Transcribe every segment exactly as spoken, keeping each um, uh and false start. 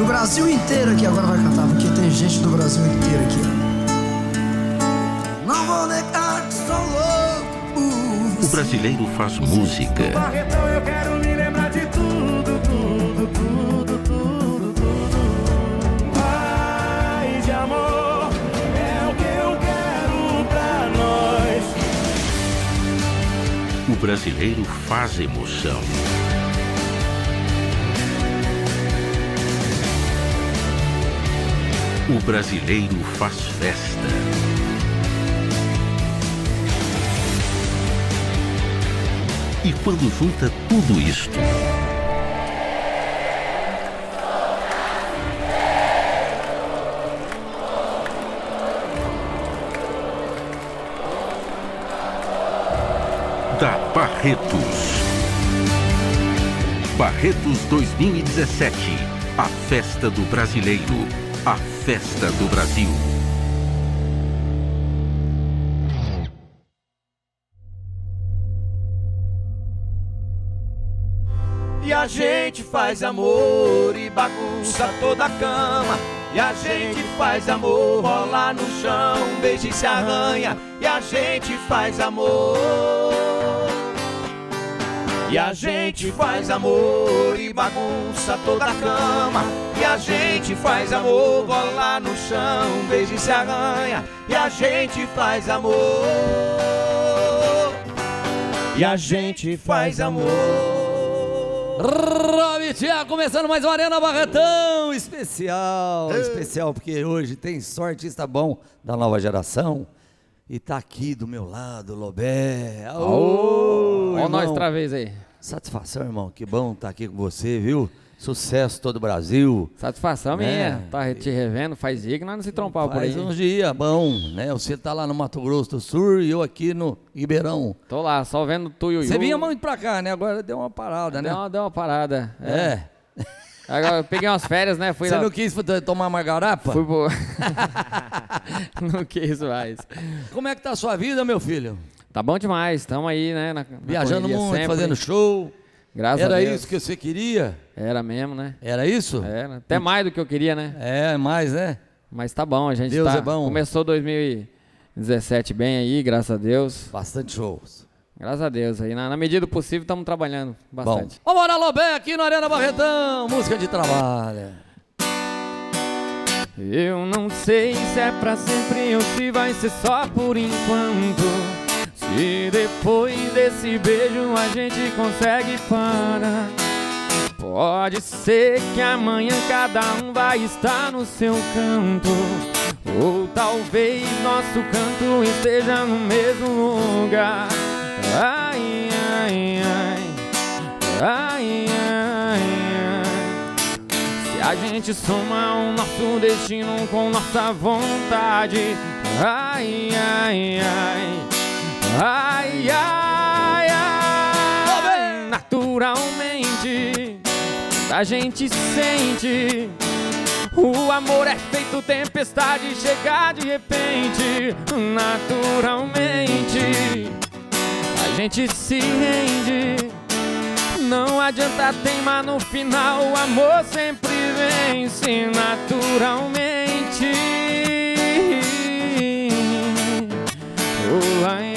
Brasil inteiro aqui agora vai cantar, porque tem gente do Brasil inteiro aqui. Não vou negar que sou louco por você. O brasileiro faz música. Barretão, eu quero me lembrar de tudo, tudo, tudo, tudo, tudo. Paz de amor é o que eu quero pra nós. O brasileiro faz emoção. O brasileiro faz festa. E quando junta tudo isto, dá Barretos. Barretos dois mil e dezessete, a festa do brasileiro. A festa do Brasil. E a gente faz amor e bagunça toda a cama. E a gente faz amor, rola no chão, um beijo e se arranha. E a gente faz amor. E a gente faz amor e bagunça toda a cama. E a gente faz amor, rola no chão, um beijo e se arranha. E a gente faz amor. E a gente faz amor. Rob Thiago, começando mais uma Arena Barretão especial, é. especial, porque hoje tem só artista bom da nova geração. E tá aqui do meu lado, Lobé. Olha nós outra vez aí. Satisfação, irmão. Que bom estar aqui com você, viu? Sucesso todo o Brasil. Satisfação né? minha. Tá te revendo, faz dia que nós não se trompava por aí. Faz uns dias, bom, né? Você tá lá no Mato Grosso do Sul e eu aqui no Ribeirão. Tô lá, só vendo tu e o Você vinha muito pra cá, né? Agora deu uma parada, né? Deu uma, deu uma parada. É. é. Agora eu peguei umas férias, né? Fui Você lá... não quis tomar uma garapa? Fui pro... Não quis mais. Como é que tá a sua vida, meu filho? Tá bom demais, estamos aí, né? Na, na Viajando muito, sempre. Fazendo show. Graças Era a Deus. isso que você queria? Era mesmo, né? Era isso? Era. Até mais do que eu queria, né? É, mais, né? Mas tá bom, a gente Deus tá... é bom. Começou dois mil e dezessete bem aí, graças a Deus. Bastante shows. Graças a Deus, aí na, na medida do possível estamos trabalhando bastante. Bom. Vamos lá, Lobé, aqui no Arena Barretão, música de trabalho. Eu não sei se é pra sempre ou se vai ser só por enquanto. Se depois desse beijo a gente consegue parar. Pode ser que amanhã cada um vai estar no seu canto. Ou talvez nosso canto esteja no mesmo lugar. Ai, ai, ai, ai, ai, ai. Se a gente soma o nosso destino com nossa vontade. Ai, ai, ai, ai, ai, ai. Naturalmente a gente sente. O amor é feito tempestade, chega de repente. Naturalmente a gente se rende. Não adianta teimar, no final o amor sempre vence. Naturalmente. Oh, ai,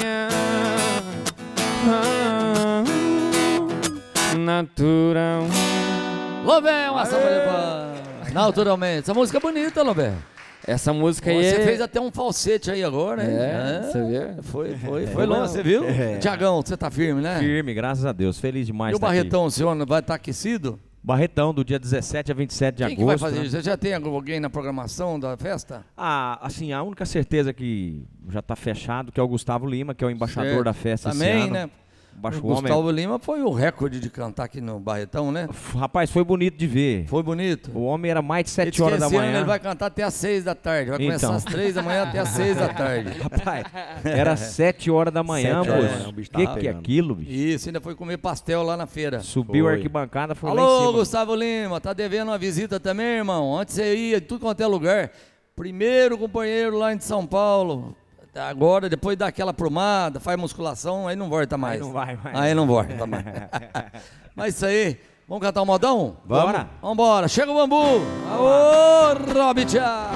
ah, ah, naturalmente. Lobé, uma salva de palmas. Naturalmente. Essa música é bonita, Lobé. Essa música aí... Você é... fez até um falsete aí agora, hein? É, você viu? Foi, foi, É, foi longe, não. você viu? É. Tiagão, você tá firme, né? Firme, graças a Deus. Feliz demais. E o tá Barretão, aqui. o senhor vai estar aquecido? Barretão, do dia dezessete a vinte e sete de Quem agosto. que vai fazer né? isso? Você já tem alguém na programação da festa? Ah, assim, a única certeza que já tá fechado, que é o Gustavo Lima, que é o embaixador Certo. da festa Também, esse ano. né? Baixo O homem. Gustavo Lima foi o recorde de cantar aqui no Barretão, né? Rapaz, foi bonito de ver. Foi bonito. O homem era mais de Ele sete disse horas que da esse ano manhã. ele vai cantar até às seis da tarde. Vai começar Então. às três da manhã até às seis da tarde. Rapaz, era sete horas da manhã, Sete horas, moço. o bicho que tava que é pegando. aquilo, bicho? Isso, ainda foi comer pastel lá na feira. Subiu a Foi. arquibancada, foi lá em Alô, cima. Gustavo Lima, tá devendo uma visita também, irmão? Antes você ia de tudo quanto é lugar. Primeiro companheiro lá em São Paulo. Agora, depois dá aquela aprumada, faz musculação, aí não volta mais. Aí não vai mais. Aí não volta mais. Mas isso aí, Vamos cantar o modão? Bora. Vambora. Chega o bambu. Aô, Robitcha.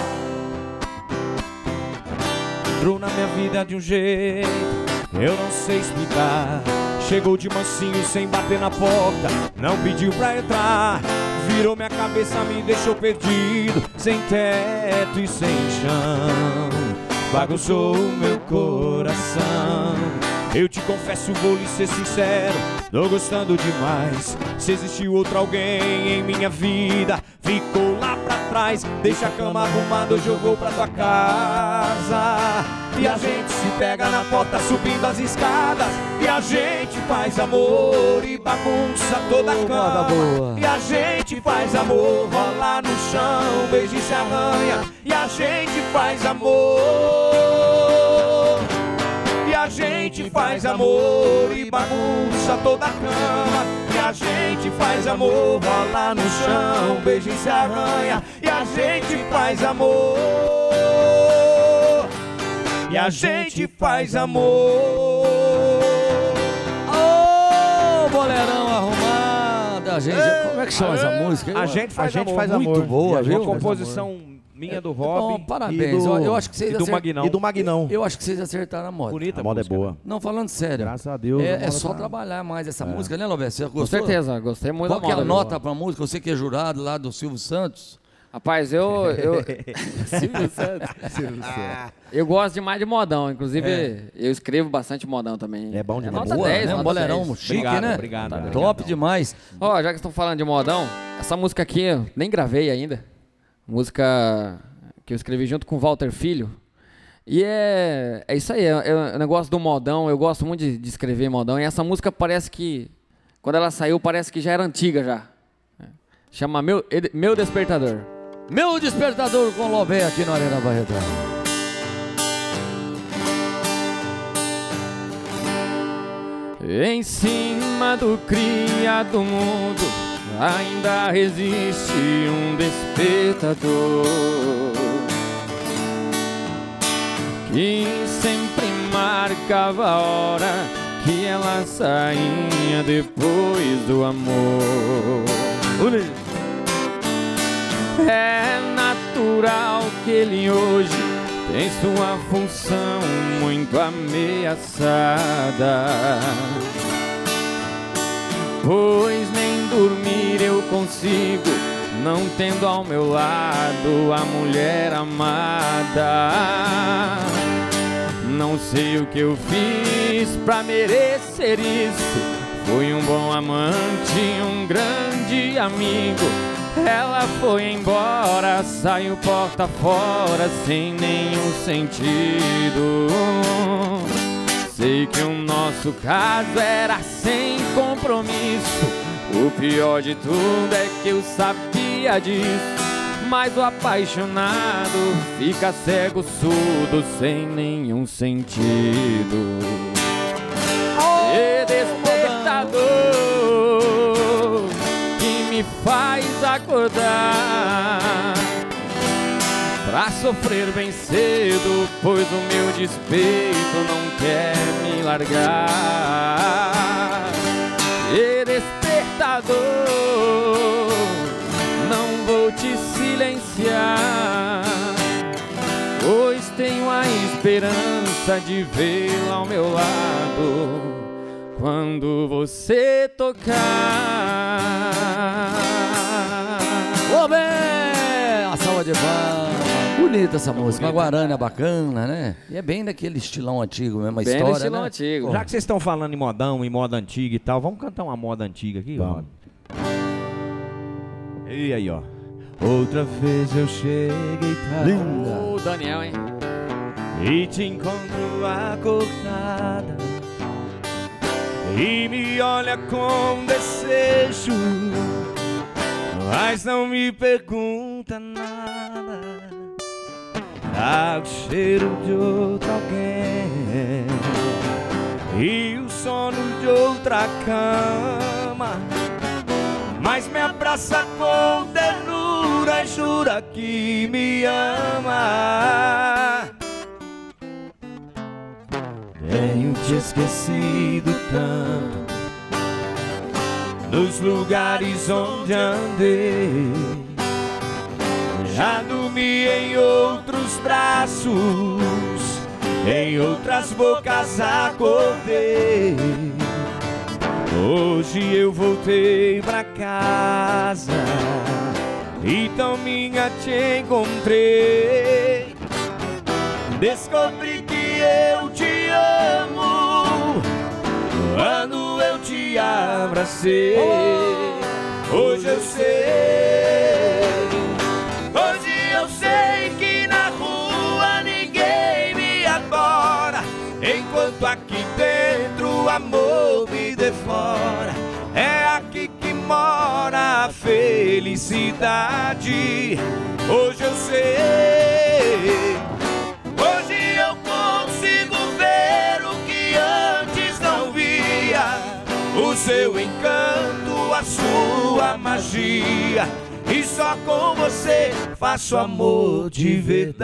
Entrou na minha vida de um jeito, eu não sei explicar. Chegou de mansinho sem bater na porta, não pediu pra entrar. Virou minha cabeça, me deixou perdido, sem teto e sem chão. Bagunçou o meu coração. Eu te confesso, vou lhe ser sincero, tô gostando demais. Se existiu outro alguém em minha vida, ficou lá pra trás. Deixa a cama arrumada, hoje eu vou pra tua casa. E a gente se pega na porta subindo as escadas. E a gente faz amor e bagunça toda a cama. E a gente faz amor, rola no chão, beijo e se arranha. E a gente faz amor. E a gente faz amor e bagunça toda a cama. E a gente faz amor, rola no chão, beijo e se arranha. E a gente faz amor. E a gente faz amor. Ô, boleirão arrumado. A gente, como é que chama essa música? A gente faz A gente amor. faz Muito amor. boa, Viu? viu? Composição minha do Bom, Rob. parabéns. E do, eu, eu acho que vocês e do acert- Magnão. E do Magnão. Eu acho que vocês acertaram a moda. Bonita A moda é música, boa. né? Não, falando sério. Graças a Deus. a É, moda é só tá- trabalhar mais essa música, né, Loberto? Você Com gostou? certeza, gostei muito Qual da que é a moda. nota pra música? Você que é jurado lá do Silvio Santos. Rapaz, eu... eu... Silvio Santos. Eu gosto demais de modão, inclusive É. eu escrevo bastante modão também. É bom demais. nota Boa, dez, né? Um nota boleirão dez. chique, Obrigado, né? obrigado, Tá obrigado. top demais. Ó, já que estão falando de modão, essa música aqui eu nem gravei ainda. Música que eu escrevi junto com o Walter Filho. E é, é isso aí, é, é o negócio do modão. Eu gosto muito de, de escrever modão. E essa música parece que, quando ela saiu, parece que já era antiga já. Chama Meu, Meu Despertador. Meu Despertador com Lobé aqui na Arena Barretão. Em cima do criado mundo ainda existe um despertador que sempre marcava a hora que ela saía depois do amor. É natural que ele hoje tem sua função muito ameaçada, pois nem dormir eu consigo, não tendo ao meu lado a mulher amada. Não sei o que eu fiz pra merecer isso. Fui um bom amante, um grande amigo. Ela foi embora, saiu porta fora sem nenhum sentido. Sei que o nosso caso era sem compromisso. O pior de tudo é que eu sabia disso. Mas o apaixonado fica cego, surdo, sem nenhum sentido. E despertador que me faz acordar pra sofrer bem cedo, pois o meu despeito não quer me largar. E despertador, não vou te silenciar, pois tenho a esperança de vê-la ao meu lado quando você tocar. Lobé! A salva de palmas. Bonita essa música. Uma guarana bacana, né? E é bem daquele estilão antigo mesmo, a Bem história, no estilão né? antigo. Já que vocês estão falando em modão, em moda antiga e tal, vamos cantar uma moda antiga aqui? Vamos. Rob? E aí, ó. Outra vez eu cheguei tarde. Linda. O Daniel, hein? E te encontro acordada e me olha com desejo, mas não me pergunta nada. Dá o cheiro de outro alguém e o sono de outra cama, mas me abraça com ternura e jura que me ama. Tenho te esquecido tanto, nos lugares onde andei. Já dormi em outros braços, em outras bocas acordei. Hoje eu voltei pra casa e tão minha te encontrei. Descobri que eu te amo quando eu te abracei. Hoje eu sei, hoje eu sei que na rua ninguém me adora, enquanto aqui dentro o amor me devora. É aqui que mora a felicidade. Hoje eu sei, hoje eu consigo ver o que antes não via, o seu encanto, a sua magia. E só com você faço amor de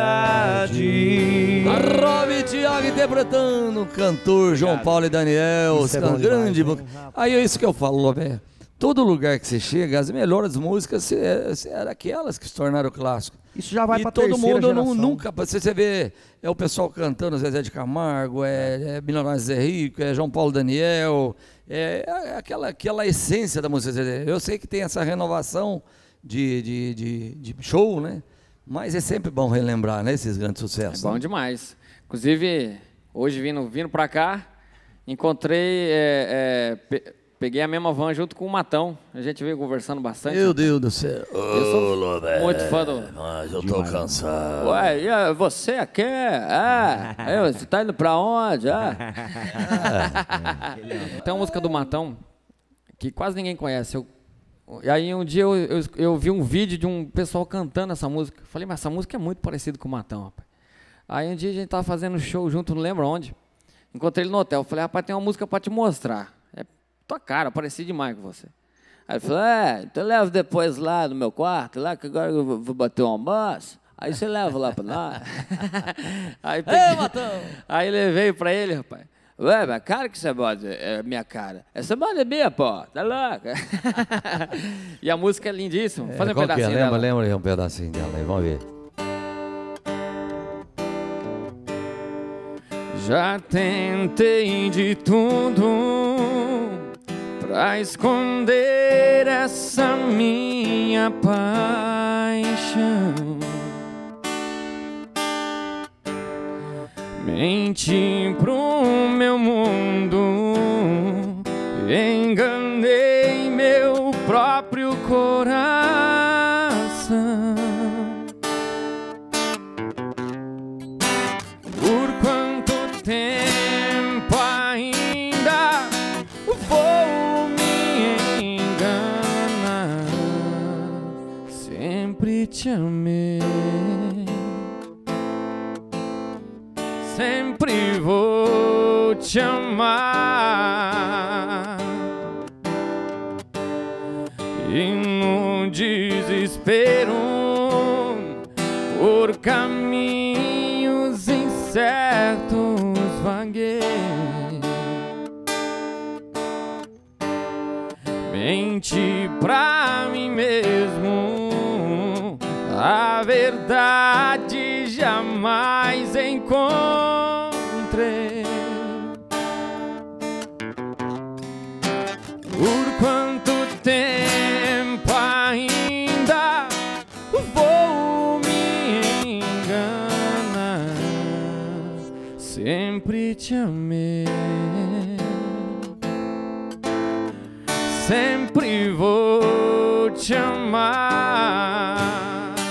verdade. Rob Thiago interpretando, cantor João Paulo e Daniel, Isso é bom grande. demais, Aí é isso que eu falo, velho. Todo lugar que você chega, as melhores músicas eram aquelas que se tornaram clássico. Isso já vai e pra todo terceira mundo geração. não, nunca, você, você vê, é o pessoal cantando Zezé de Camargo, é, é Milionário Zé Rico, é João Paulo Daniel, é, é aquela, aquela essência da música. Eu sei que tem essa renovação de, de, de, de show, né? Mas é sempre bom relembrar, né, esses grandes sucessos. É bom né? demais. Inclusive, hoje vindo, vindo pra cá, encontrei, é, é, pe peguei a mesma van junto com o Matão. A gente veio conversando bastante. Meu Deus do céu. Eu sou muito fã do... Mas eu tô cansado. Ué, e você aqui? Ah, é, você tá indo pra onde? Ah. Tem uma música do Matão que quase ninguém conhece. Eu, e aí um dia eu, eu, eu vi um vídeo de um pessoal cantando essa música. Falei, mas essa música é muito parecida com o Matão, rapaz. Aí um dia a gente tava fazendo show junto, não lembro onde. Encontrei ele no hotel. Falei, rapaz, tem uma música pra te mostrar. É tua cara, pareci demais com você. Aí ele falou, é, então leva depois lá no meu quarto, lá que agora eu vou bater um almoço. Aí você leva lá pra nós. Aí, peguei, Ei, Matão! Aí levei pra ele, rapaz. Ué, mas cara que você bota é minha cara. Essa banda é minha, pô. Tá louca? E a música é lindíssima. É, Faz um qual que é? pedacinho Lembra, dela. lembra aí um pedacinho dela aí, vamos ver. Já tentei de tudo pra esconder essa minha paixão. Menti pro meu mundo, enganei meu próprio coração. Por quanto tempo ainda vou me enganar? Sempre te amei, sempre vou te amar. E no desespero, por caminhos incertos vaguei. Menti pra mim mesmo, a verdade jamais encontrei. Por quanto tempo ainda vou me enganar? Sempre te amei, sempre vou te amar.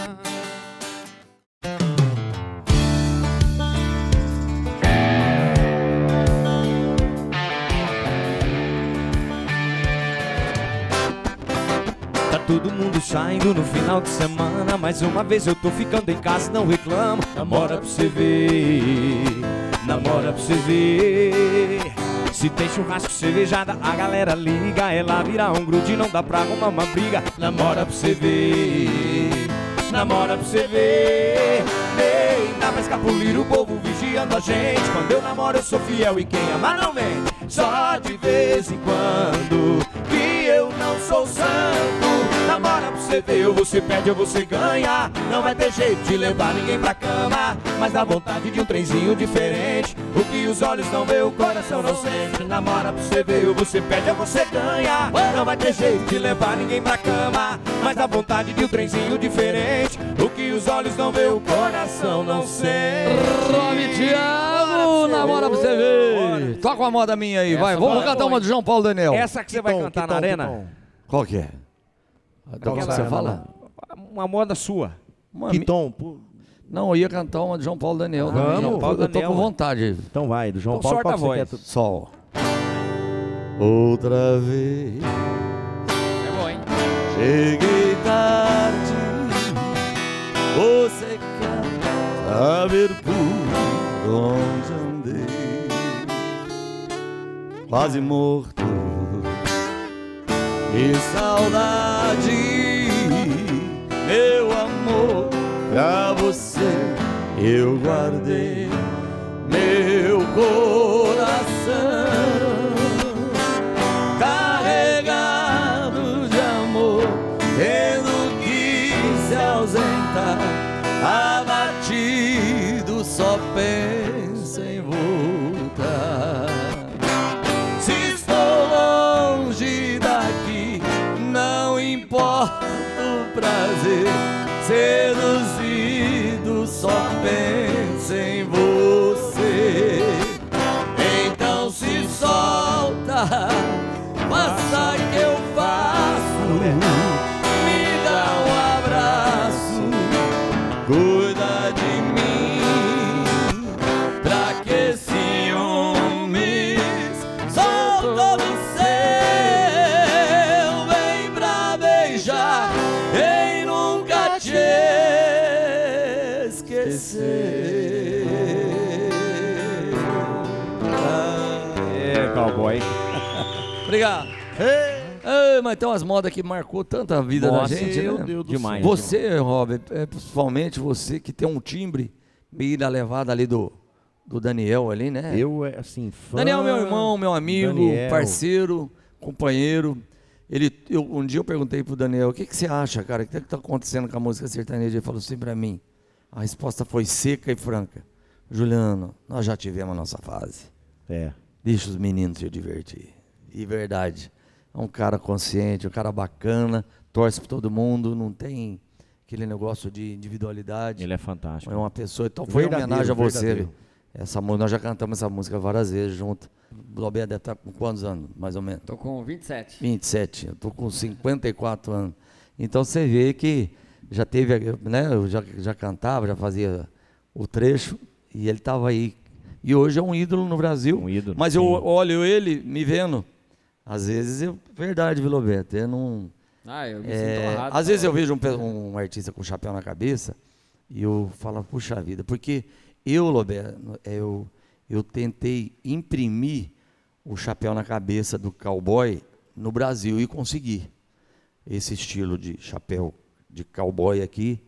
Todo mundo saindo no final de semana, mais uma vez eu tô ficando em casa, não reclamo. Namora pra você ver, namora pra você ver. Se tem churrasco, cervejada, a galera liga. Ela vira um grude, não dá pra arrumar uma briga. Namora pra você ver, namora pra você ver. Nem dá pra escapulir o povo vigiando a gente. Quando eu namoro eu sou fiel e quem ama não mente. Só de vez em quando que eu não sou santo. Namora pra você ver, ou você perde ou você ganha. Não vai ter jeito de levar ninguém pra cama, mas dá vontade de um trenzinho diferente. O que os olhos não vê, o coração não sente. Namora pra você ver, ou você perde ou você ganha. Não vai ter jeito de levar ninguém pra cama, mas dá vontade de um trenzinho diferente. O que os olhos não vê, o coração não sente. Rob Thiago, namora pra você ver. Toca uma moda minha aí, vai. Vamos cantar uma do João Paulo Daniel. Essa que você vai cantar na arena? Qual que é? Qual que você fala? Uma moda sua. Uma Que mi- tom? Pô, Não, eu ia cantar uma de João Paulo Daniel. Vamos, também. João Paulo Eu tô Daniel. com vontade. então vai, do João Então Paulo. sorta qual a que você voz. quer? Tu- Sol. Outra vez É bom, hein? cheguei tarde. Você quer saber por onde andei? Quase morto de saudade, meu amor. Pra você eu guardei meu coração, carregado de amor, tendo que se ausentar, abatido, só pensa em voltar. Se estou longe daqui, não importa o prazer, seduzido, só pensa em você. Então se solta, faça que eu faço, me dá um abraço, cuida de mim, pra que ciúmes, sou todo seu, vem pra beijar, quem nunca te esquecer. É, cowboy. Obrigado. Ei, mas tem umas modas que marcou tanta a vida Nossa, da gente, meu né? Deus do Demais. Você, Robert, é, principalmente você que tem um timbre meio da levada ali do, do Daniel ali, né? Eu, é, assim, fã... Daniel, meu irmão, meu amigo, Daniel. parceiro, companheiro. Ele, eu, um dia eu perguntei pro Daniel, o que, que você acha, cara? O que está acontecendo com a música sertaneja? Ele falou assim pra mim. A resposta foi seca e franca. Juliano, nós já tivemos a nossa fase. É. Deixa os meninos se divertir. E verdade. É um cara consciente, um cara bacana, torce para todo mundo, não tem aquele negócio de individualidade. Ele é fantástico. É uma pessoa. Então foi uma Verdadeiro, homenagem a você. verdadeiro. Essa música, nós já cantamos essa música várias vezes junto. O Lobé deve estar com quantos anos, mais ou menos? Tô com vinte e sete. vinte e sete. Eu tô com cinquenta e quatro anos. Então você vê que já teve, né? Eu já, já cantava, já fazia o trecho e ele estava aí. E hoje é um ídolo no Brasil. Um ídolo, Mas eu sim. olho ele me vendo. Às vezes, eu, verdade, viu, Lobeto? Eu não. Ah, eu me É, sinto honrado. às vezes eu vejo um, pe- um artista com chapéu na cabeça e eu falo, puxa vida, porque eu, Lobeto, eu, eu tentei imprimir o chapéu na cabeça do cowboy no Brasil e consegui. Esse estilo de chapéu de cowboy aqui,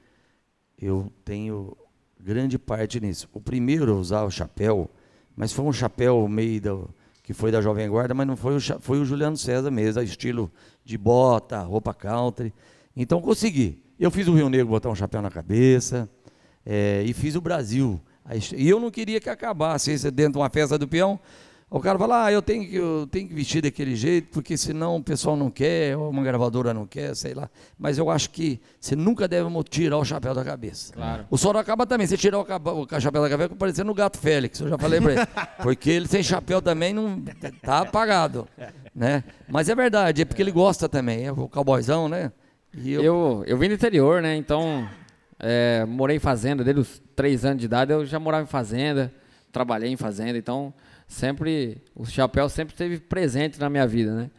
eu tenho grande parte nisso. O primeiro a usar o chapéu, mas foi um chapéu meio do, que foi da Jovem Guarda, mas não foi o, cha- foi o Juliano César mesmo, estilo de bota, roupa country. Então consegui. Eu fiz o Rio Negro botar um chapéu na cabeça, é, e fiz o Brasil. A est- E eu não queria que acabasse isso dentro de uma festa do peão. O cara fala, ah, eu tenho, que, eu tenho que vestir daquele jeito, porque senão o pessoal não quer, ou uma gravadora não quer, sei lá. Mas eu acho que você nunca deve mo- tirar o chapéu da cabeça. Claro. O Sorocaba também, você tirar o, caba- o chapéu da cabeça, fica parecendo o Gato Félix, eu já falei pra ele. Porque ele sem chapéu também não tá apagado, né? Mas é verdade, é porque ele gosta também, é o cowboyzão, né? E eu, Eu, eu vim do interior, né? Então, é, morei em fazenda. Desde os três anos de idade eu já morava em fazenda, trabalhei em fazenda. Então, sempre, o chapéu sempre esteve presente na minha vida, né?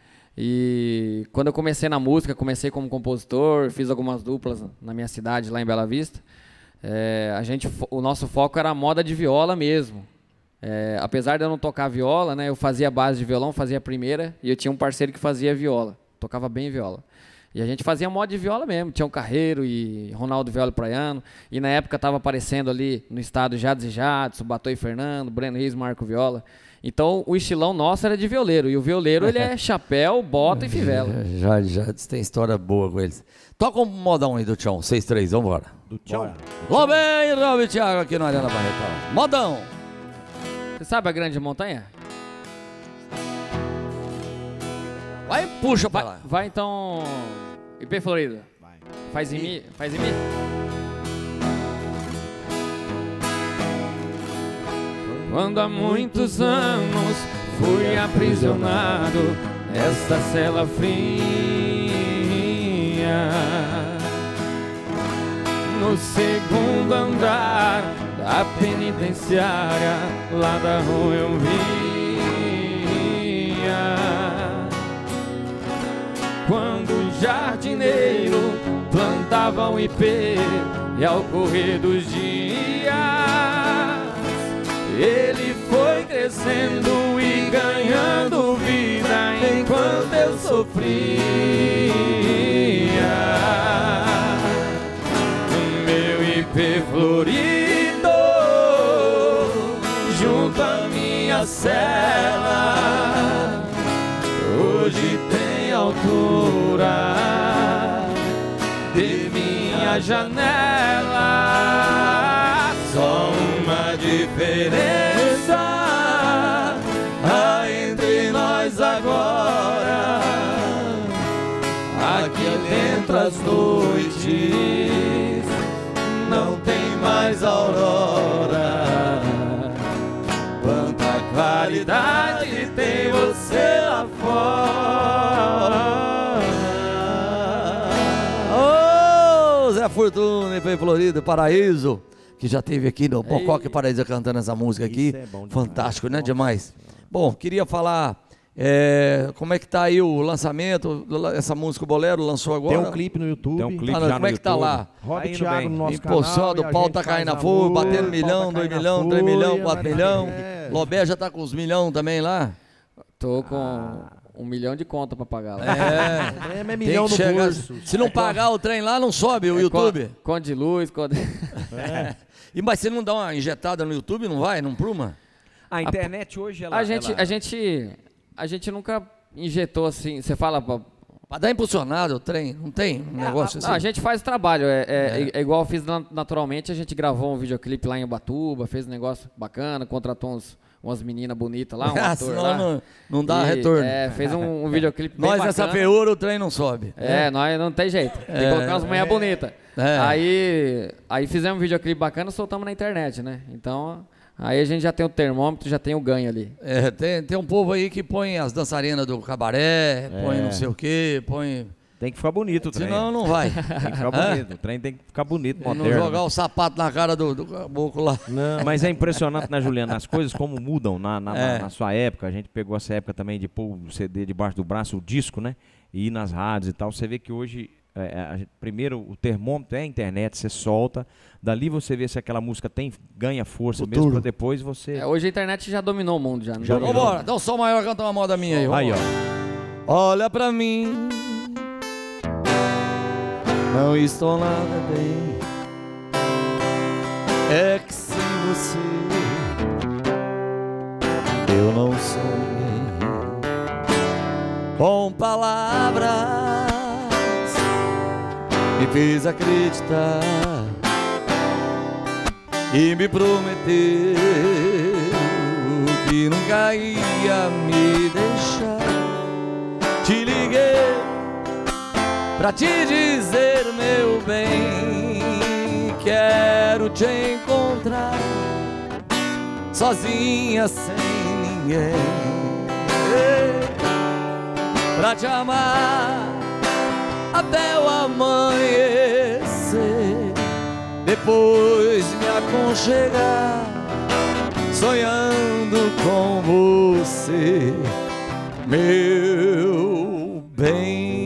E quando eu comecei na música, comecei como compositor, fiz algumas duplas na minha cidade, lá em Bela Vista. É, a gente, fo- o nosso foco era a moda de viola mesmo. É, apesar de eu não tocar viola, né? Eu fazia base de violão, fazia a primeira, e eu tinha um parceiro que fazia viola, tocava bem viola. E a gente fazia moda de viola mesmo. Tinha o Carreiro e Ronaldo Viola Praiano. E na época tava aparecendo ali no estado Jades e Jadson, Batô e Fernando, Breno Reis, Marco Viola. Então o estilão nosso era de violeiro. E o violeiro ele é chapéu, bota e fivela. Já, já tem história boa com eles. Toca um modão aí do Tchão, seis três, vamos embora. Do Tchão. Lá vem Rob Thiago aqui no Arena Barretão. Modão. Você sabe a Grande Montanha? Vai, puxa pra Vai, lá. vai então, I P Florida. Vai. Faz em mim, faz em mim. Quando há muitos anos fui aprisionado nesta cela fria, no segundo andar da penitenciária, lá da rua eu via quando o jardineiro plantava um ipê e ao correr dos dias ele foi crescendo e ganhando vida enquanto eu sofria. Meu ipê florido junto à minha cela hoje tem altura de minha janela. Só uma diferença há entre nós agora. Aqui dentro as noites não tem mais aurora. Quanta claridade tem você lá fora. Ô, Zé Fortuna, I P Florida, Paraíso, que já teve aqui no Pocoque Paraíso cantando essa música aqui. Isso é bom demais. Fantástico, né? Demais. Bom, queria falar é, como é que tá aí o lançamento, essa música, o Bolero, lançou agora? Tem um clipe no YouTube. Tem um clipe Ah, não, já como no é que tá YouTube. lá? Rob Tá indo Thiago bem. no nosso Empossado, canal. o pau tá caindo a fogo, batendo milhão, dois milhão, três milhão, quatro milhão. É. Lobé já tá com os milhão também lá? Tô com um milhão de conta pra pagar lá. É. É, é Tem milhão que no chegar. bolso. Se não pagar o trem lá, não sobe o É YouTube. con- Conta de luz, conta... E, mas você não dá uma injetada no YouTube, não vai? Não pruma? A internet hoje, ela... A gente, ela- a gente, a gente nunca injetou assim, você fala... pra- Pra dar impulsionado o trem, não tem um negócio assim? Não, a gente faz trabalho, é, é, é igual eu fiz na- naturalmente, a gente gravou um videoclipe lá em Ubatuba, fez um negócio bacana, contratou uns, umas meninas bonitas lá, um Ah, ator senão lá. não, não dá E, retorno. É, fez um, um videoclipe bem Nós bacana. nessa feiura o trem não sobe. É, nós não tem jeito. Tem que É. colocar umas mulheres bonitas. É. Aí, aí fizemos um videoclipe bacana e soltamos na internet, né? Então, aí a gente já tem o termômetro, já tem o ganho ali. É, tem, tem um povo aí que põe as dançarinas do cabaré, põe não sei o quê, põe... Tem que ficar bonito o trem. Senão não vai. Tem que ficar bonito. O trem tem que ficar bonito, E não moderno. jogar o sapato na cara do, do caboclo lá. Mas é impressionante, né, Juliana? As coisas como mudam na, na, É. na- na sua época. A gente pegou essa época também de pôr o C D debaixo do braço, o disco, né? E ir nas rádios e tal. Você vê que hoje, é, a gente- primeiro, o termômetro é a internet, você solta. Dali você vê se aquela música tem, ganha força mesmo, pra depois você... É, hoje a internet já dominou o mundo, já. Não Já dominou? Vambora, dá o som maior, canta uma moda minha aí. Aí, vambora. ó. Olha pra mim, não estou nada bem. É que sem você eu não sou ninguém. Com palavras me fez acreditar e me prometeu que nunca ia me deixar. Te liguei pra te dizer, meu bem, quero te encontrar sozinha, sem ninguém, pra te amar até o amanhecer, depois me aconchegar sonhando com você, meu bem.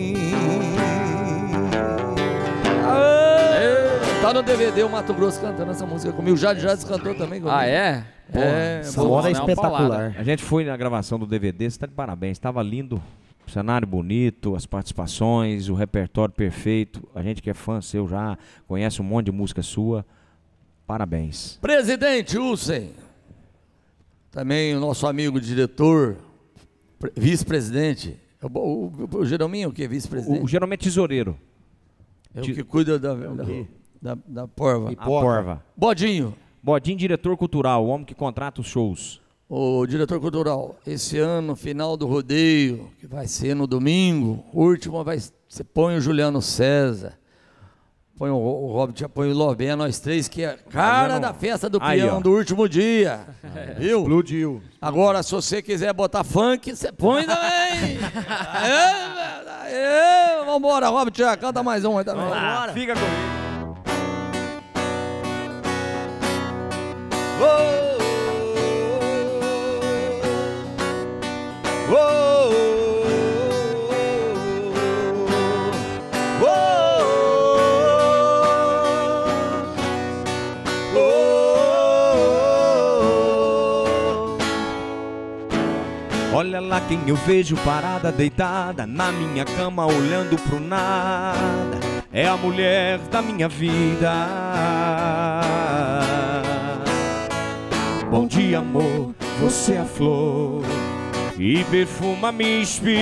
Tá no D V D o Mato Grosso cantando essa música comigo. O Jade Jades cantou também comigo. Ah, é? É, Essa Pô, moda é é uma paulada. espetacular. A gente foi na gravação do D V D, você tá de parabéns, tava lindo. cenário bonito, as participações, o repertório perfeito. A gente que é fã seu já, conhece um monte de música sua. Parabéns. Presidente Hussein, também o nosso amigo diretor, vice-presidente. O, o, o Jerominho, o que é vice-presidente? O, o Jeromel é tesoureiro. É o que cuida da, da, da, da porva. A porva. Bodinho. Bodinho, diretor cultural, o homem que contrata os shows. O diretor cultural, esse ano, final do rodeio, que vai ser no domingo, o último vai, você põe o Juliano César, põe o, o Robert, põe o Lobé, nós três, que é cara da festa do Aí, peão ó. do último dia. Viu? Explodiu. Agora, se você quiser botar funk, você põe também. é, é, vambora, Robert, canta mais um aí também. Ah, fica comigo. Olha lá quem eu vejo parada, deitada na minha cama, olhando pro nada. É a mulher da minha vida. Bom dia, amor, você é a flor e perfuma me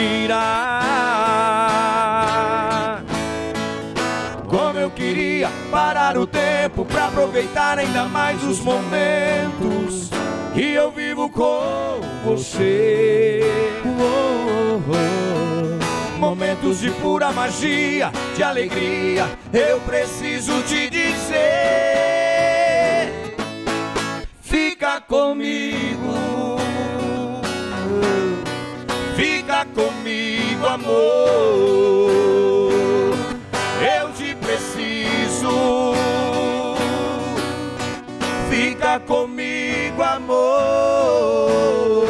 inspira. Como eu queria parar o tempo pra aproveitar ainda mais os momentos que eu vivo com você. Oh, oh, oh. Momentos de pura magia, de alegria, eu preciso te dizer. Fica comigo, fica comigo, amor. Eu te preciso. Fica comigo, amor.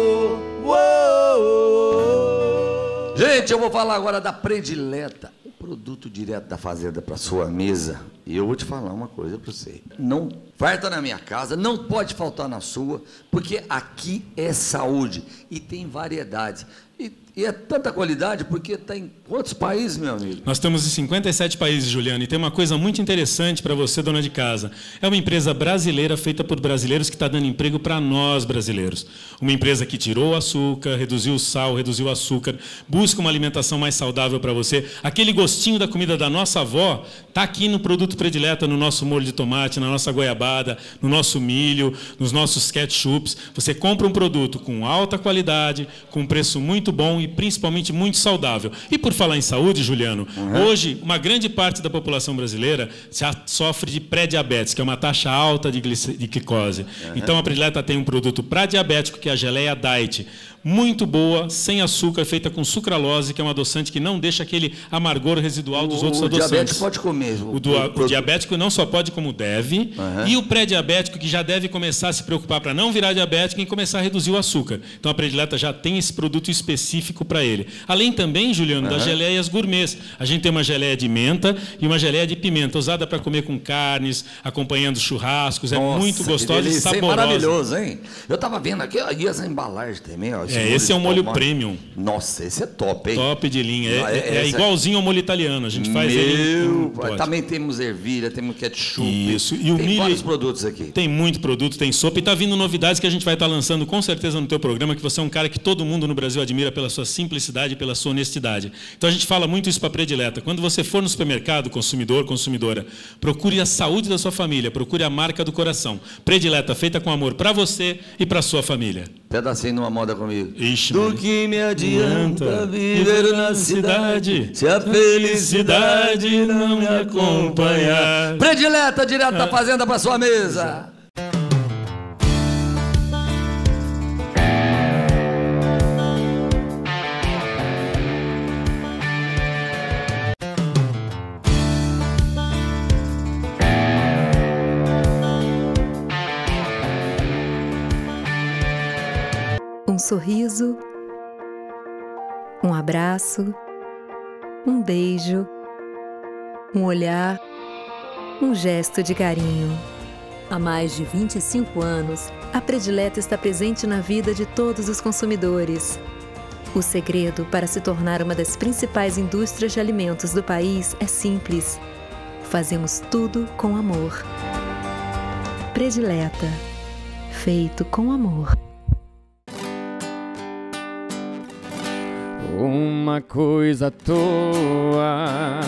Uou. Gente, eu vou falar agora da Predileta, o produto direto da fazenda para sua mesa. E eu vou te falar uma coisa para você. Não falta na minha casa, não pode faltar na sua, porque aqui é saúde e tem variedade. E, e é tanta qualidade porque está em quantos países, meu amigo? Nós estamos em cinquenta e sete países, Juliano, e tem uma coisa muito interessante para você, dona de casa. É uma empresa brasileira feita por brasileiros que está dando emprego para nós brasileiros. Uma empresa que tirou o açúcar, reduziu o sal, reduziu o açúcar, busca uma alimentação mais saudável para você. Aquele gostinho da comida da nossa avó está aqui no produto Predileta, no nosso molho de tomate, na nossa goiabada, no nosso milho, nos nossos ketchups. Você compra um produto com alta qualidade, com preço muito bom e principalmente muito saudável. E por falar em saúde, Juliano, uhum. hoje uma grande parte da população brasileira já sofre de pré-diabetes, que é uma taxa alta de, de glicose. Uhum. Então a Predileta tem um produto para diabético, que é a geleia Diet. Muito boa, sem açúcar, feita com sucralose, que é um adoçante que não deixa aquele amargor residual dos o, outros o adoçantes. O diabético pode comer. O, o, do, o, o diabético não só pode como deve, uhum. e o pré-diabético que já deve começar a se preocupar para não virar diabético e começar a reduzir o açúcar. Então a Predileta já tem esse produto específico para ele. Além também, Juliano, uhum. das geleias gourmets. A gente tem uma geleia de menta e uma geleia de pimenta, usada para comer com carnes, acompanhando churrascos. Nossa, é muito gostosa e saborosa. Maravilhoso, hein? Eu estava vendo aqui, aí as embalagens também. Ó, é, esse é um molho premium. Nossa, esse é top, hein? Top de linha. É, é, é essa... igualzinho ao molho italiano. A gente faz Meu... ele. Em... Também temos ervilha, temos ketchup. Isso. E o tem milho... vários produtos aqui. Tem muito produto, tem sopa. E está vindo novidades que a gente vai estar tá lançando com certeza no teu programa, que você é um cara que todo mundo no Brasil admira pela sua simplicidade e pela sua honestidade. Então a gente fala muito isso para a Predileta. Quando você for no supermercado, consumidor, consumidora, procure a saúde da sua família, procure a marca do coração. Predileta, feita com amor para você e para sua família. Pedacinho numa moda comigo. Ixi, do mano. Que me adianta viver na cidade se a felicidade não me acompanhar. Predileta, direto da fazenda para sua mesa. Um sorriso, um abraço, um beijo, um olhar, um gesto de carinho. Há mais de vinte e cinco anos, a Predileta está presente na vida de todos os consumidores. O segredo para se tornar uma das principais indústrias de alimentos do país é simples. Fazemos tudo com amor. Predileta. Feito com amor. Uma coisa à toa,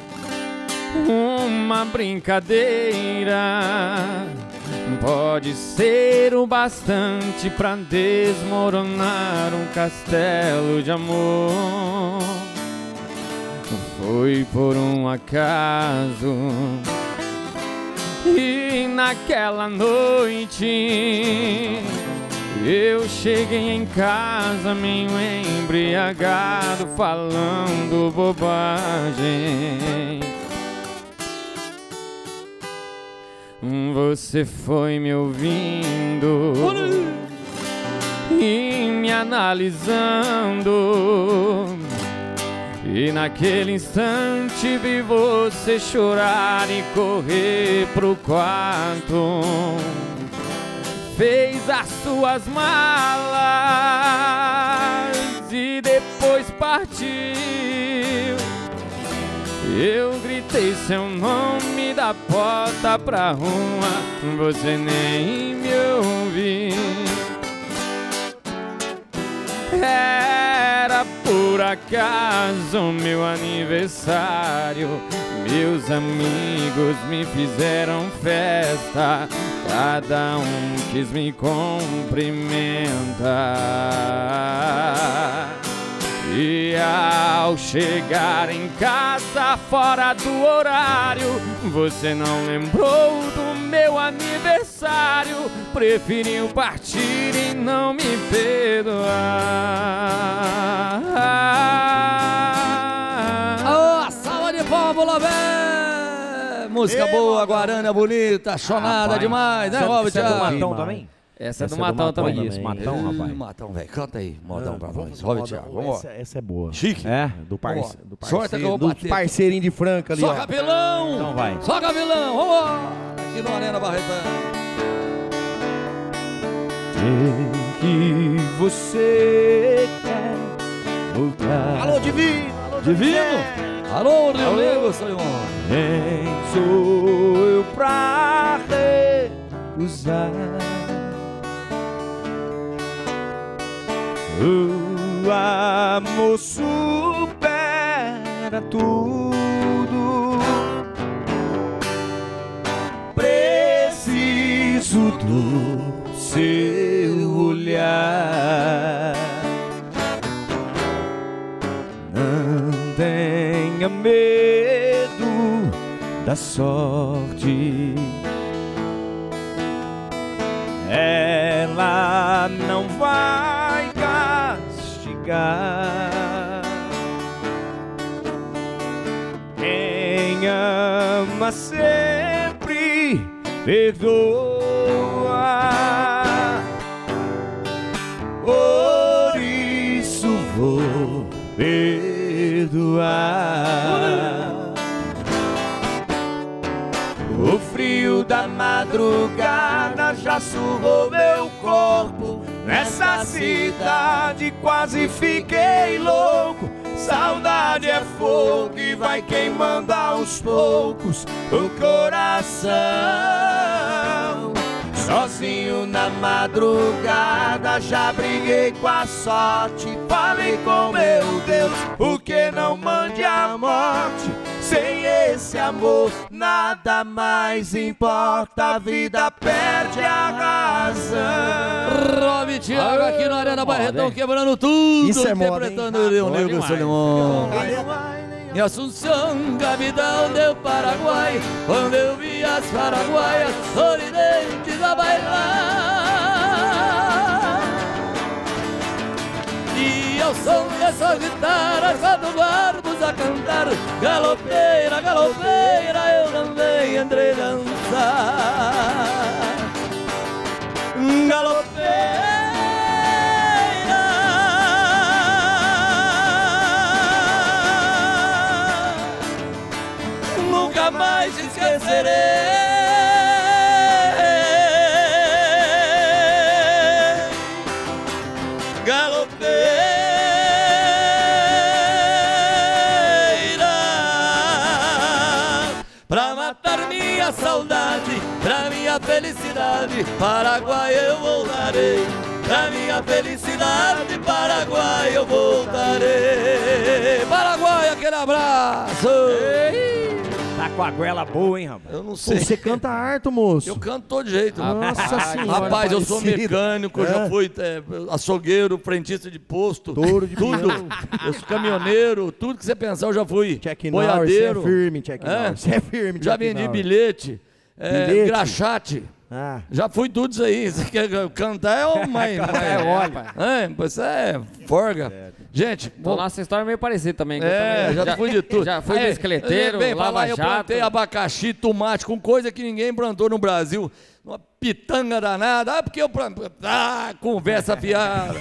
uma brincadeira, pode ser o bastante pra desmoronar um castelo de amor. Foi por um acaso, e naquela noite eu cheguei em casa meio embriagado, falando bobagem. Você foi me ouvindo e me analisando, e naquele instante vi você chorar e correr pro quarto. Fez as suas malas e depois partiu. Eu gritei seu nome da porta pra rua, você nem me ouviu. Era por acaso meu aniversário, meus amigos me fizeram festa, cada um quis me cumprimentar. E ao chegar em casa fora do horário, você não lembrou do meu aniversário, preferiu partir e não me perdoar. Ô, oh, salva de palmas, Lové! Música Ei, boa, Matão. Guarana bonita, chonada Rapaz, demais, né, essa- Robert? essa é do Thiago? Matão também? Essa é do Essa Matão também. Isso, Matão, Ih, rapaz. Matão, velho, canta aí, modão pra vamos nós. pro Robert, modão. Thiago, vamos Essa, lá. essa é boa. Chique. É, do, parce, Vamos lá. do Sorta que eu parceiro. vou Do bater. parceirinho de Franca ali, Só ó. capelão! Então vai. Só capelão, vamos lá! Aqui no Arena Barretão. Sei que você quer voltar. Alô, Divino! Alô, Divino! José. Alô, Rio Negro, Solimão. Quem sou eu pra recusar? O amor supera tudo. Preciso do seu olhar. Não tenha medo da sorte. Ela não vai castigar. Quem ama sempre perdoa. Por isso vou perdoar. O frio da madrugada já surrou meu corpo. Nessa cidade quase fiquei louco. Saudade é fogo e vai queimando aos poucos o coração. Sozinho na madrugada já briguei com a sorte. Falei com meu Deus, por que não mande a morte? Sem esse amor nada mais importa, a vida perde a razão. Rob Thiago aqui no Arena Barretão, quebrando tudo, Isso é moda, hein? interpretando o Rio Boa Negro, demais. Solimão. Em Assunção, capital do Paraguai, quando eu vi as paraguaias sorridentes a bailar. E ao som dessas guitarras, quatro barbos a cantar, galopeira, galopeira, eu também entrei dançar. Galopeira, nunca mais te esquecerei. Galopeira, saudade, pra minha felicidade, Paraguai eu voltarei. Pra minha felicidade, Paraguai eu voltarei. Paraguai, aquele abraço. Ei. Tá com a goela boa, hein, rapaz? Eu não sei. Você canta harto, moço. Eu canto todo jeito. Nossa senhora. Rapaz, eu sou parecido. mecânico, eu já fui é, açougueiro, frentista de posto. Touro de tudo. peão. Eu sou caminhoneiro, tudo que você pensar eu já fui. Check boiadeiro. Você é firme, check É. Você é firme, Já check vendi Norris. bilhete, é, Bilhete? graxate. Ah. Já fui tudo isso aí. Você quer cantar é o mãe. É, olha. É, pois é, forga. Gente, Então, nossa história é meio parecida também. que eu é, também- já, fui de tudo. Já fui Aí, bicicleteiro, bem, lava falar, eu jato. plantei abacaxi, tomate, com coisa que ninguém plantou no Brasil. Uma pitanga danada. Ah, porque eu plantei. Ah, conversa fiada.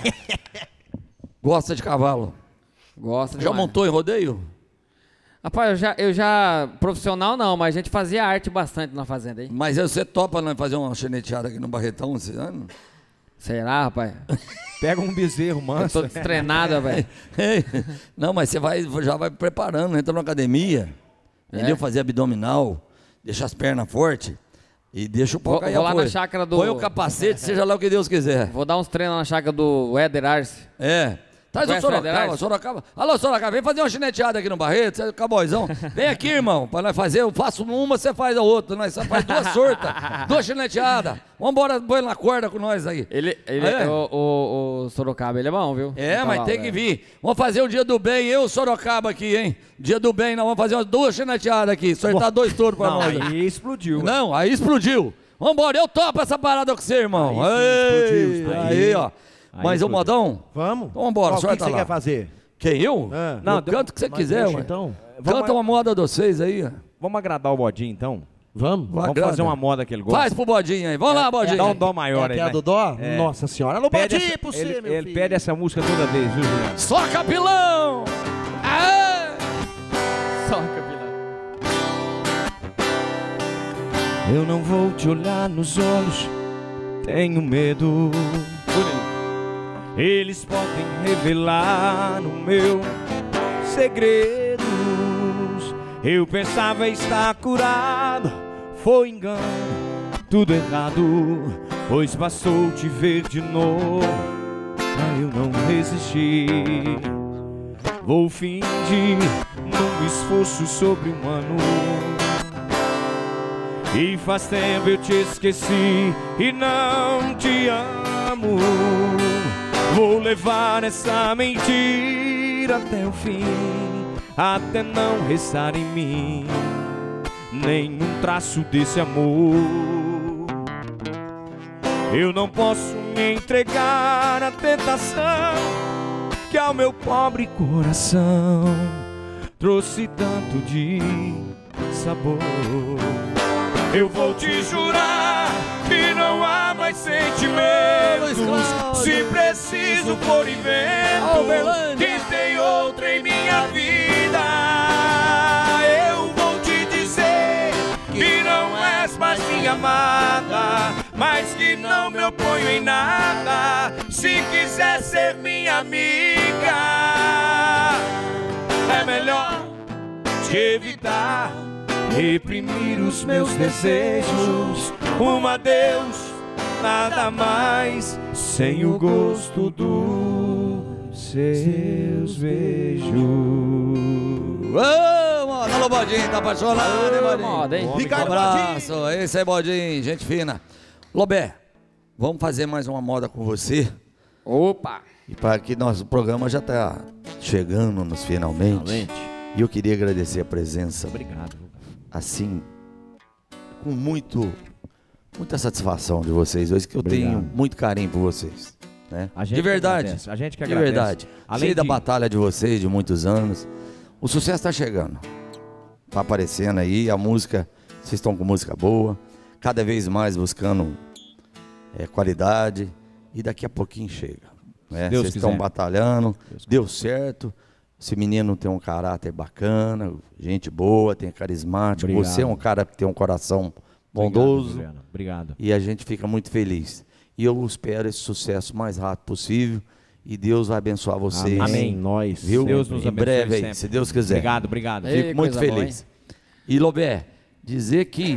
Gosta de cavalo? Gosta Já demais. montou em rodeio? Rapaz, eu já, eu já... Profissional não, mas a gente fazia arte bastante na fazenda aí. Mas você topa nós fazer uma chineteada aqui no Barretão esse ano? Será, rapaz? Pega um bezerro, Eu manso. tô destrenado, velho. Não, mas você vai, já vai preparando, entra na academia, entendeu? É. Fazer abdominal, deixa as pernas fortes e deixa o pau Vou- cair vou lá apoio. na chácara do- Põe o capacete, seja lá o que Deus quiser. Vou dar uns treinos na chácara do Éder Arce. É. Traz o Conhece o Sorocaba, Federais? Sorocaba. Alô, Sorocaba, vem fazer uma chineteada aqui no Barreto, você é cowboyzão. Vem aqui, irmão, pra nós fazer. Eu faço uma, você faz a outra. Nós só faz duas sortas, duas chineteadas. Vambora, põe na corda com nós aí. Ele, ele, É. o, o, o Sorocaba, ele é bom, viu? É, No mas cavalo, tem que é. vir. Vamos fazer o dia do bem, eu e o Sorocaba aqui, hein? Dia do bem, nós vamos fazer umas duas chineteadas aqui. Sortar dois touros pra Não, nós. aí explodiu. Não, aí explodiu. Vambora, eu topo essa parada com você, irmão. Aí sim, Ei, explodiu, aí, aí. ó. Aí Mas, ô explodiu. Modão, Vamos? então vambora, Ó, o que, sorta que você lá. quer fazer? Quem, eu? Ah. Não, eu deu- canto o que você Mas quiser, deixa, ué. então. Vamos, Canta uma moda de vocês aí, ó. vamos agradar o Bodinho, então? Vamos? Vai. Vamos Agrada. fazer uma moda que ele gosta. Faz pro Bodinho aí. Vamos lá, Bodinho. Dá um dó É maior aí, aquela vai. do dó? É. Nossa senhora. Alô, Pede Bodinho, essa- pra você, ele, meu ele filho. pede essa música toda vez, viu, Juliano? Só capilão! Aê! Só, capilão. Eu não vou te olhar nos olhos, tenho medo. Eles podem revelar no meu segredos. Eu pensava estar curado, foi engano, tudo errado, pois bastou te ver de novo pra eu não resistir. Vou fingir num esforço sobre-humano. E faz tempo eu te esqueci e não te amo. Vou levar essa mentira até o fim, até não restar em mim nenhum traço desse amor. Eu não posso me entregar à tentação que ao meu pobre coração trouxe tanto de sabor. Eu vou te jurar que não há mais sentimentos. Se preciso for invento que tem outra em minha vida. Eu vou te dizer que não és mais minha amada, mas que não me oponho em nada. Se quiser ser minha amiga, é melhor te evitar, reprimir os meus desejos. Um adeus, nada mais, sem o gosto dos seus beijos. Ô, moda, alô, Bodinho, tá apaixonado, hein, Bodinho? Moda, hein? Um abraço, esse aí, Bodinho, gente fina. Lobé, vamos fazer mais uma moda com você. Opa! E para que nosso programa já tá chegando nos finalmente. Finalmente. E eu queria agradecer a presença, Obrigado. assim, com muito, muita satisfação de vocês hoje, que eu Obrigado. tenho muito carinho por vocês. Né? A gente De que verdade, agradece, a gente que de agradece. verdade. Além Sei da de- batalha de vocês de muitos anos. O sucesso está chegando. Tá aparecendo aí, a música, vocês estão com música boa, cada vez mais buscando é, qualidade, e daqui a pouquinho chega. Né? Deus Vocês estão quiser. batalhando, Deus deu certo. Esse menino tem um caráter bacana, gente boa, tem carismático. Obrigado. Você é um cara que tem um coração Obrigado, bondoso. Juliano. Obrigado. E a gente fica muito feliz. E eu espero esse sucesso o mais rápido possível. E Deus vai abençoar vocês. Amém. Nós. Viu? Deus nos em abençoe breve aí, sempre. se Deus quiser. Obrigado, obrigado. Ei, Fico muito coisa boa, feliz. E Lobé, dizer que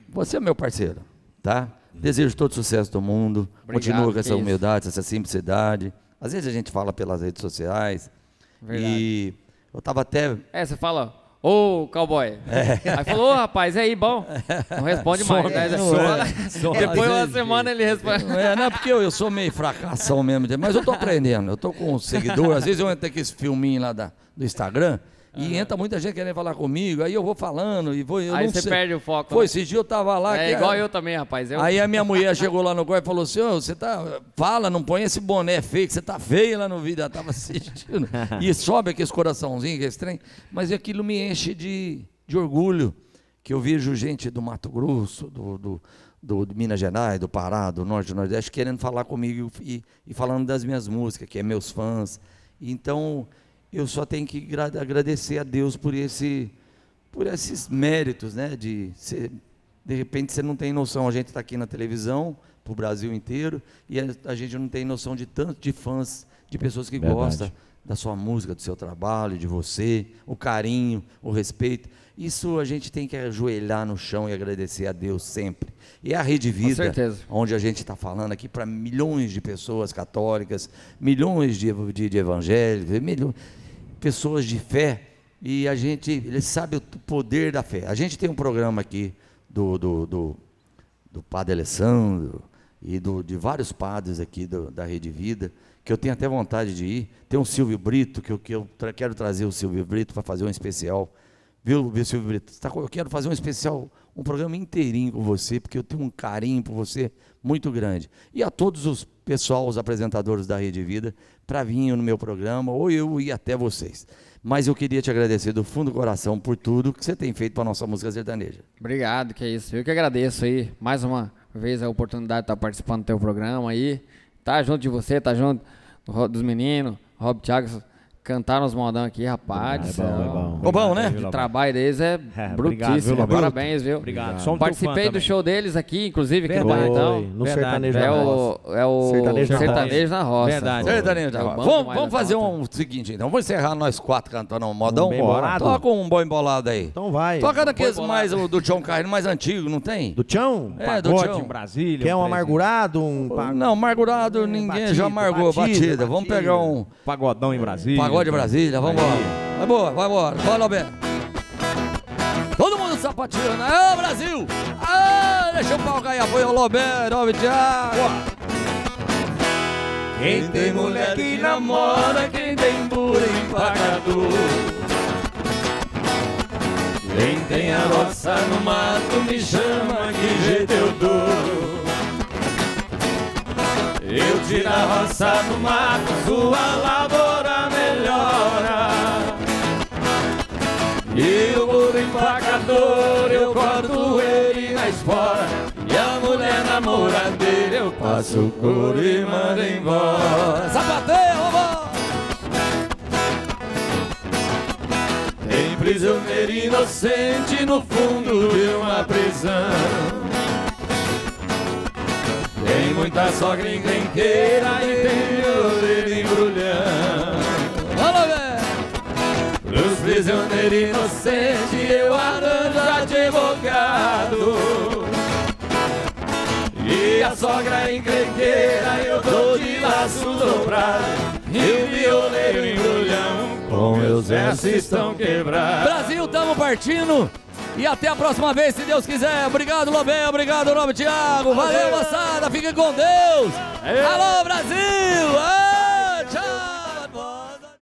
você é meu parceiro, tá? Desejo todo sucesso do mundo. Obrigado, Continua com essa que isso. humildade, essa simplicidade. Às vezes a gente fala pelas redes sociais. Verdade. E eu tava até... É, você fala, ô cowboy. Aí falou, ô rapaz, e aí, bom? Não responde mais. Some, Né? não é. Depois de uma vezes, semana ele responde. Não é, não é porque eu, eu sou meio fracassão mesmo, mas eu tô aprendendo. Eu tô com um seguidor, às vezes eu entro com esse filminho lá da, do Instagram e entra muita gente querendo falar comigo, aí eu vou falando e vou... Eu Aí não você sei. perde o foco. Foi, né? esse dia eu tava lá... É que igual a- eu também, rapaz. Eu... Aí a minha mulher chegou lá no quarto e falou assim, ô, você tá... Fala, não põe esse boné feio, que você tá feio lá no vídeo. Ela tava assistindo. E sobe aquele coraçãozinho, que é estranho. Mas aquilo me enche de, de orgulho, que eu vejo gente do Mato Grosso, do, do, do, do Minas Gerais, do Pará, do Norte, do Nordeste, querendo falar comigo e, e falando das minhas músicas, que é meus fãs. Então, eu só tenho que gra- agradecer a Deus por esse... por esses méritos, né, de ser, de repente você não tem noção, a gente está aqui na televisão, para o Brasil inteiro, e a, a gente não tem noção de tanto de fãs, de pessoas que Verdade. gostam da sua música, do seu trabalho, de você, o carinho, o respeito. Isso a gente tem que ajoelhar no chão e agradecer a Deus sempre. E é a Rede Vida, certeza. onde a gente está falando aqui para milhões de pessoas católicas, milhões de, de, de evangélicos, milhões, pessoas de fé. E a gente, ele sabe o poder da fé. A gente tem um programa aqui do, do, do, do Padre Alessandro e do, de vários padres aqui do, da Rede Vida, que eu tenho até vontade de ir. Tem o Silvio Brito, que eu, que eu tra- quero trazer o Silvio Brito para fazer um especial. Viu, viu Silvio Brito? Tá, eu quero fazer um especial, um programa inteirinho com você, porque eu tenho um carinho por você muito grande. E a todos os pessoal, os apresentadores da Rede Vida, para vir no meu programa, ou eu ir até vocês. Mas eu queria te agradecer do fundo do coração por tudo que você tem feito para a nossa música sertaneja. Obrigado, que é isso. Eu que agradeço aí, mais uma vez a oportunidade de estar participando do teu programa aí. Tá junto de você, tá junto do Ro- dos meninos, Rob Thiago, cantaram os modão aqui, rapaz. do É bom, céu. é bom. Ficou bom, né? O trabalho deles é, É, obrigado, brutíssimo. viu, Lobão? Parabéns, viu? Obrigado. Sou um teu fã Participei do também. show deles aqui, inclusive, aqui no Verdade. Barretão. No Verdade, sertanejo É da o, roça. é o Sertanejo sertanejo, na na roça. Verdade. Foi. Sertanejo da Eu roça. banco Vamos, demais vamos essa fazer roça. um seguinte, então. Vamos encerrar nós quatro cantando um modão. Um bem bolado? Toca um bom embolado aí. Então vai. Toca daqueles Boi mais, o do Tião Carreiro, mais antigo, não tem? Do Tchão? É, do Pagode Tião. em Brasília. Quer um trezinho. amargurado? Um pa- Não, amargurado ninguém batida, já amargou, batida. batida, Vamos batida. pegar um Pagodão em Brasília. pagode de Brasília, vamos embora. Vai embora, vai embora. Vai, Alberto. Todo mundo sapateando. É o Brasil. Ah, deixa o pau cair. Foi o Loberto, o Thiago. Quem tem mulher que namora, quem tem puro empacador. Quem tem a roça no mato me chama, que jeito eu dou. Eu tiro a roça no mato, sua lavoura melhora. E o burro empacador, eu corto ele na espora. E a mulher namoradeira, eu passo o couro e mando embora. Sapateia, vamos. Tem prisioneiro inocente no fundo de uma prisão. Tem muita sogra encrenqueira e tem orelha embrulhão. Vamos ver. Pros prisioneiros inocentes eu arranjo advogado. E a sogra encrenqueira eu dou de laço dobrado. E o violeiro embrulhão com meus versos estão quebrados. Brasil, tamo partindo. E até a próxima vez, se Deus quiser. Obrigado, Lobé. Obrigado, Nome Thiago. Valeu, moçada. Fiquem com Deus. Alô, Brasil.